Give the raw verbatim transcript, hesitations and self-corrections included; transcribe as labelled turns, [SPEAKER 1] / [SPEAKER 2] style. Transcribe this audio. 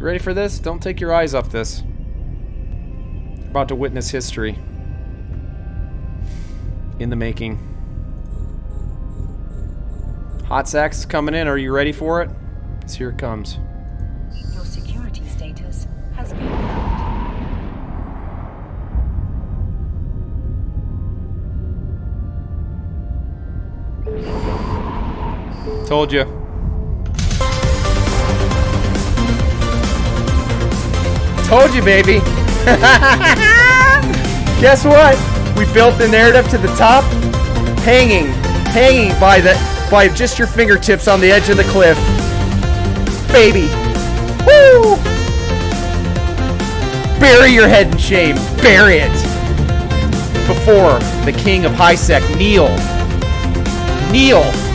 [SPEAKER 1] You ready for this? Don't take your eyes off this. You're about to witness history. In the making. Hot Sacks is coming in. Are you ready for it? Because here it comes.
[SPEAKER 2] Your security status has been lowered.
[SPEAKER 1] Told you. Told you, baby. Guess what? We built the narrative to the top, hanging, hanging by the, by just your fingertips on the edge of the cliff, baby. Woo! Bury your head in shame. Bury it. Before the king of High Sec, kneel, kneel.